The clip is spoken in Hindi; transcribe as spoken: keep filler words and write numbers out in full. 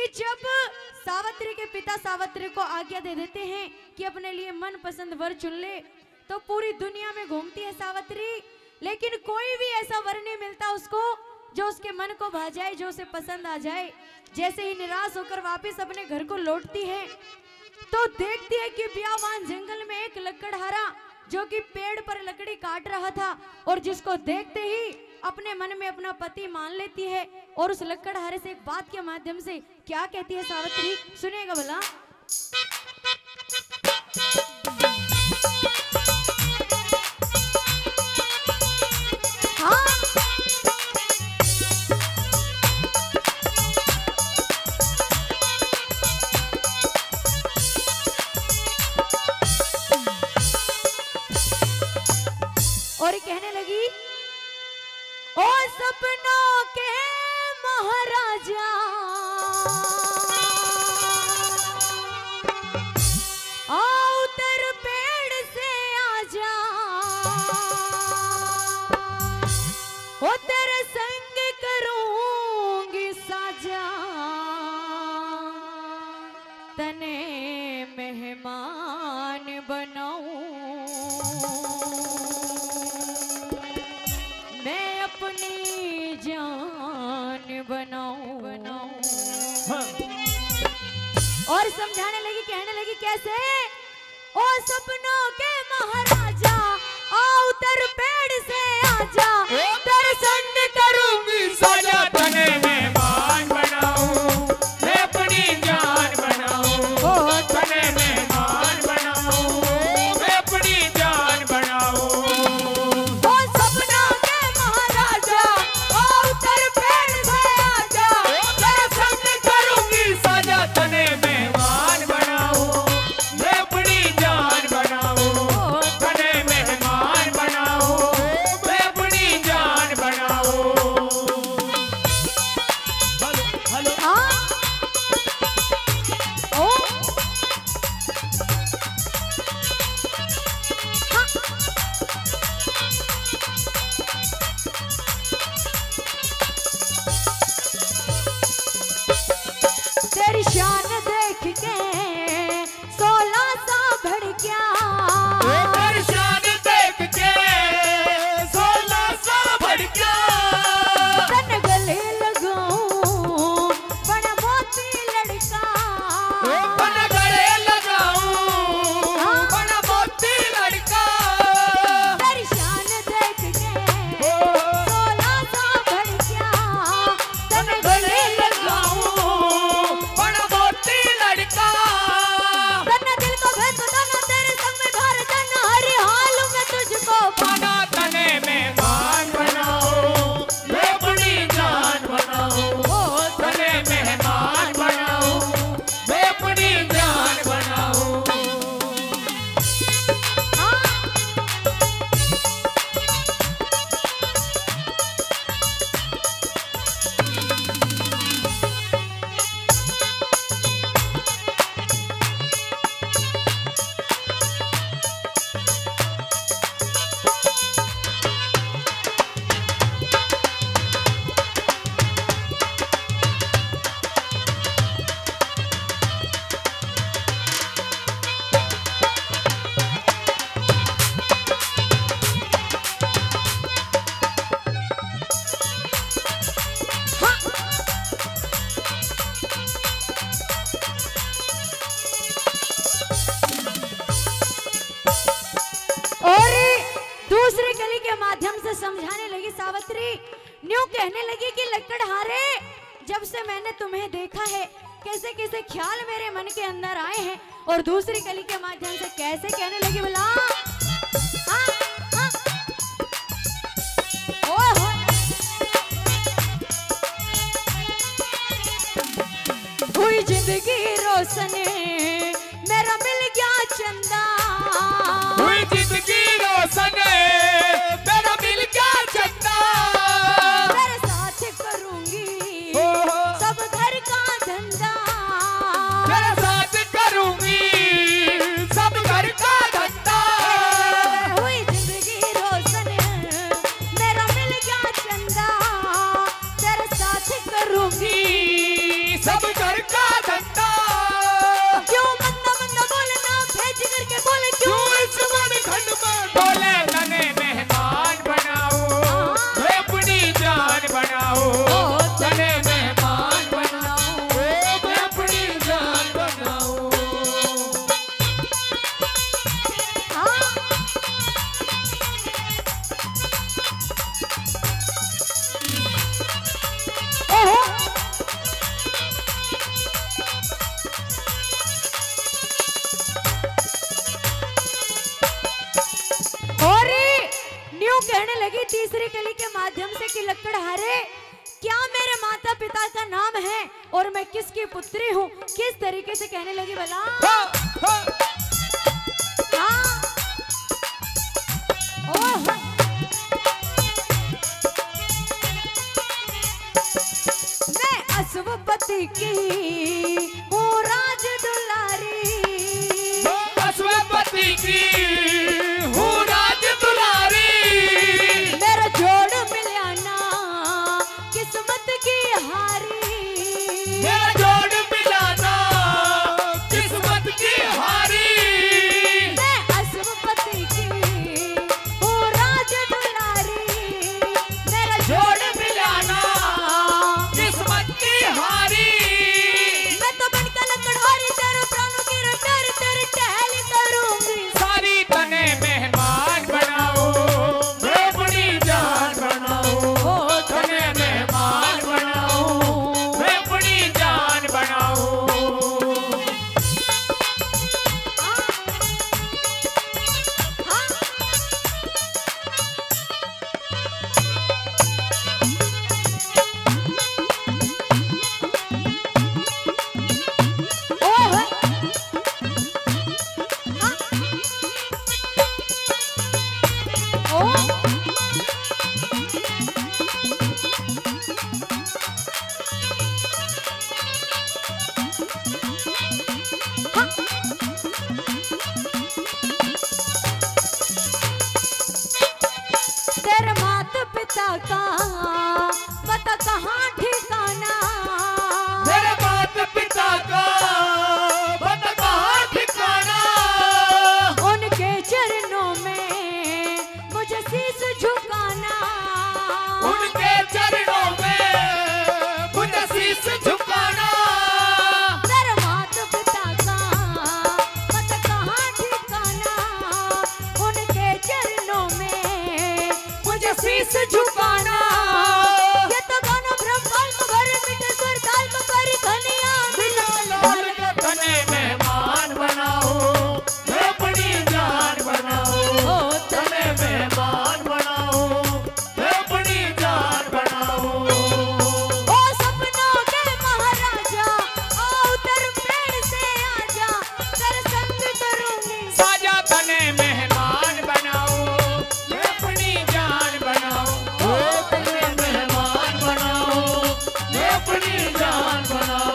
कि जब सावित्री के पिता सावित्री को आज्ञा दे देते हैं कि अपने लिए मन पसंद वर चुन ले, तो पूरी दुनिया में घूमती है सावित्री, लेकिन कोई भी ऐसा वर नहीं मिलता उसको जो उसके मन को भा जाए, जो उसे पसंद आ जाए। जैसे ही निराश होकर वापस अपने घर को लौटती है तो देखती है कि बियावान जंगल में एक लकड़हारा जो कि पेड़ पर लकड़ी काट रहा था, और जिसको देखते ही अपने मन में अपना पति मान लेती है और उस लकड़हारे से एक बात के माध्यम से क्या कहती है सावित्री, सुनिएगा भला। हाँ और कहने लगी, ओ सपनों के महाराजा आओ उतर पेड़ से आजा, ओ तेरे संग करूंगी साजा, तने मेहमान बनाऊं, मैं अपनी जान बनाऊं बनाऊं। हाँ। और समझाने लगी, कहने लगी कैसे, ओ सपनों के महाराजा आओ उतर पेड़ से आजा, तेरे संग करूंगी साजा, तने मेहमान बनाऊं, मैं अपनी जान बनाऊं, तने मेहमान बनाऊं, मैं अपनी जान बनाऊं। तेरी शान देख के सोलह सा भड़किया, तेरी शान देख के सोलह सा भड़किया, तन गले लगाऊं बड़ा मोती लड़का, बन गले लगाऊं बड़ा मोती लड़का, तेरी शान देख के सोलह सा भड़किया, तन गले लगाऊं बड़ा मोती लड़का, तन्ना दिल को भेद बताना, तेरे संग में घर जाना, हर हाल में तुझको पाना, तने मेहमान बनाओ, मैं अपनी जान बनाऊं, तने मेहमान बनाओ, मैं अपनी जान बनाऊं। और दूसरे गली के माध्यम से समझाने लगी सावित्री, न्यू कहने लगी कि लकड़हारे, जब से मैंने तुम्हें देखा है कैसे कैसे ख्याल मेरे मन के अंदर आए हैं। और दूसरी गली के माध्यम से कैसे कहने लगी बोला, हाँ, हाँ, ओए होए, हुई जिंदगी रोशन मेरा मिल गया चंदा, हुई जिंदगी रोशन मेरा मिल गया चंदा, तेरे साथ करूंगी सब घर का धंधा, तेरे साथ करूंगी सब घर का धंधा, हुई जिंदगी रोशन मेरा मिल गया चंदा, तेरे साथ करूंगी सब घर का धंधा। क्यों मंदा मंदा बोलना भेज करके बोले क्यों इस मन खंड में बोले तने मेहमान बनाओ, मैं अपनी जान बनाओ, तने मेहमान बनाओ, मैं अपनी जान बनाओ। हाँ। ओहो। और न्यू कहने लगी तीसरी कली के माध्यम से कि लकड़हारे, क्या मेरे माता पिता का नाम है और मैं किसकी पुत्री हूँ? किस तरीके से कहने लगी भला? हाँ, हाँ। हाँ। ओहो। मैं अश्वपति की हूँ राज दुलारी, अश्वपति की हूँ राज दुलारी। मेरा जोड़ मिला ना किस्मत की हारी, मेरा जोड़ मिलाना किस्मत की हारी। मैं अश्वपति की हूँ राज दुलारी, मेरा जोड़ मिलाना किस्मत की हारी। मैं तो बनकर लकड़हारी तेरे प्राणों की रटर तेरे टहल करूंगी। सारी तने मेहमान बनाओ, मैं अपनी जान बनाओ, तने मेहमान बनाओ, मैं अपनी जान बनाओ। हाँ। ओहो। हाँ। ओह। हाँ। तेरे माता पिता का पता कहाँ ठिकाना, मेरे माता पिता का पता कहाँ ठिकाना। उनके चरणों में मुझे शीश झुकाना, उनके चरणों में मुझे शीश झुकाना। तेरे माता पिता का पता कहाँ ठिकाना, उनके चरणों में मुझे शीश झुकाना। ये तो गाना ब्रह्मांड को भर मिटे स्वर काल को करी कन्या मिला लाल का तने मेहमान बनाओ, मैं अपनी जान बनाओ, तने मेहमान बनाओ, मैं अपनी जान बनाओ। ओ सपनों के महाराजा आओ तेरे प्रेम से आजा, तेरे संग करूंगी। साजा तने मेहमान बनाओ, मैं अपनी जान बनाओ, तने मेहमान बनाओ, मैं अपनी जान बनाओ।